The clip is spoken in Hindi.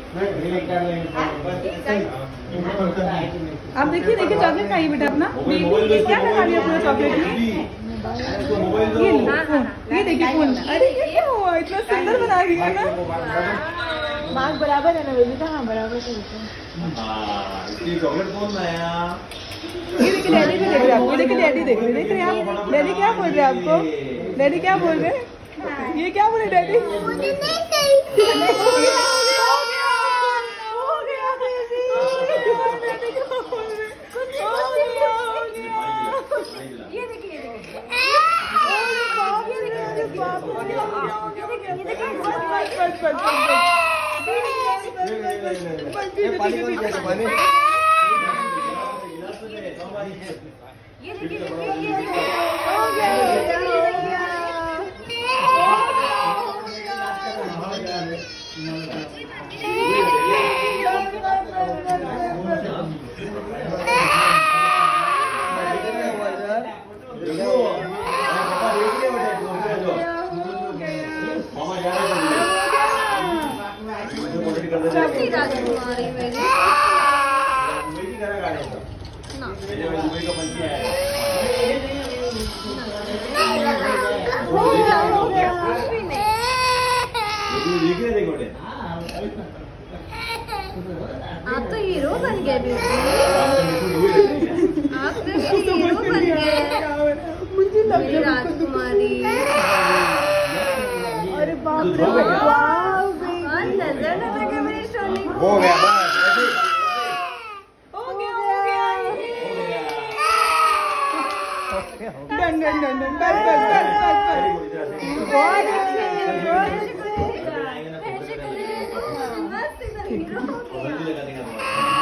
आप देखिए देखिए चॉकलेट खाइए बेटा अपना। क्या खा लिया पूरा चॉकलेट में? ये देखिए फोन। अरे ये क्या हुआ, इतना सुंदर बना दिया ना। मार्क बराबर है ना बेबी का? हाँ बराबर है। चॉकलेट कौन लाया? ये देखिए डैडी भी देख रहे हैं आपको। देखिए डैडी देख रहे हैं आप। डैडी क्या बोल रहे हैं आपको? डैडी क्या बोल रहे हैं? ये क्या बोले डैडी? आप तो हीरो बन गए आप तो हीरो बन गए। मुझे राजकुमारी। अरे बाप रे नजर न लगे मेरी सोनी को। हो गया बस। डन डन डन डन बस बस बस बस।